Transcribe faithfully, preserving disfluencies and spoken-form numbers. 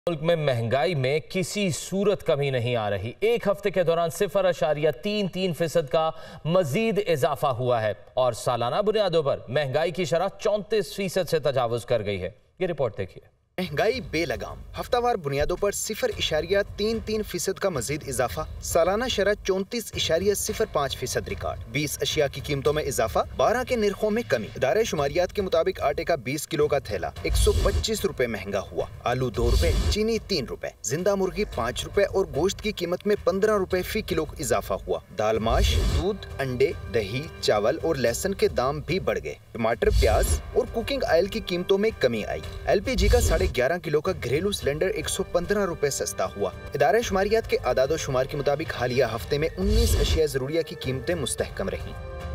मुल्क में महंगाई में किसी सूरत कमी नहीं आ रही। एक हफ्ते के दौरान सिफर अशारिया तीन तीन फीसद का मजीद इजाफा हुआ है और सालाना बुनियादों पर महंगाई की शरह चौंतीस फीसद से तजावुज कर गई है। ये रिपोर्ट देखिए। महंगाई बेलगाम, हफ्तावार बुनियादों पर सिफर इशारिया तीन तीन फीसद का मजीद इजाफा, सालाना शरह चौंतीस इशारिया सिफर पाँच फीसद रिकॉर्ड। बीस अशिया की कीमतों में इजाफा, बारह के निर्खों में कमी। इदारे शुमारियात के मुताबिक आटे का बीस किलो का थैला एक सौ पच्चीस रूपए महंगा हुआ, आलू दो रूपए, चीनी तीन रूपए, जिंदा मुर्गी पाँच रूपए और गोश्त की कीमत में पंद्रह रूपए फी किलो इजाफा हुआ। दाल, माश, दूध, अंडे, दही, चावल और लहसुन के दाम भी बढ़ गए। टमाटर, प्याज और कुकिंग ऑयल की कीमतों में कमी आई। एल पी जी का साढ़े ग्यारह किलो का घरेलू सिलेंडर एक सौ पंद्रह रूपए सस्ता हुआ। इदारे शुमारियात के आदादो शुमार के मुताबिक हालिया हफ्ते में उन्नीस अशिया जरूरिया की कीमतें मुस्तहकम रहीं।